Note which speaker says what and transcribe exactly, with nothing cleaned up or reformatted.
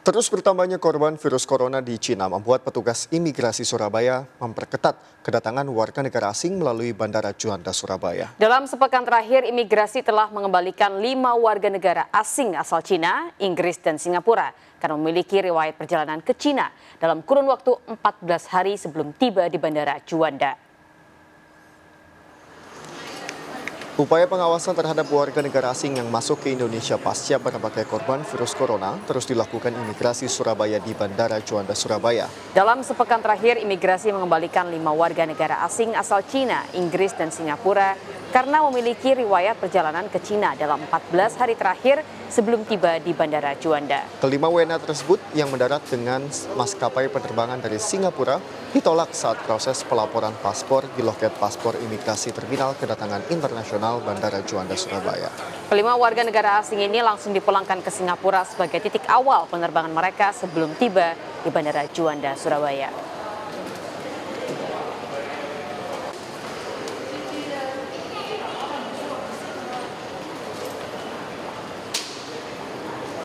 Speaker 1: Terus bertambahnya korban virus corona di Cina membuat petugas imigrasi Surabaya memperketat kedatangan warga negara asing melalui Bandara Juanda, Surabaya.
Speaker 2: Dalam sepekan terakhir, imigrasi telah mengembalikan lima warga negara asing asal Cina, Inggris, dan Singapura karena memiliki riwayat perjalanan ke Cina dalam kurun waktu empat belas hari sebelum tiba di Bandara Juanda.
Speaker 1: Upaya pengawasan terhadap warga negara asing yang masuk ke Indonesia pasca berbagai korban virus corona terus dilakukan imigrasi Surabaya di Bandara Juanda, Surabaya.
Speaker 2: Dalam sepekan terakhir, imigrasi mengembalikan lima warga negara asing asal Cina, Inggris, dan Singapura karena memiliki riwayat perjalanan ke Cina dalam empat belas hari terakhir sebelum tiba di Bandara Juanda.
Speaker 1: Kelima W N A tersebut yang mendarat dengan maskapai penerbangan dari Singapura ditolak saat proses pelaporan paspor di loket paspor imigrasi terminal kedatangan internasional Bandara Juanda, Surabaya.
Speaker 2: Kelima warga negara asing ini langsung dipulangkan ke Singapura sebagai titik awal penerbangan mereka sebelum tiba di Bandara Juanda, Surabaya.